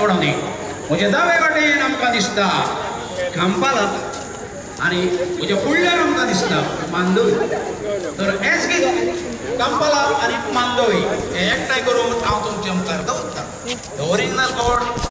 जोडणी म्हजे दावे वाटेन आमकां दिसता खांपाला आनी म्हज्या फुडल्यान आमकां दिसता मांदोय तर हेच गीत खांपाला आनी मांदोय हे एकठांय करून हांव तुमचे मुखार दवरता द ओरिजिनल कोड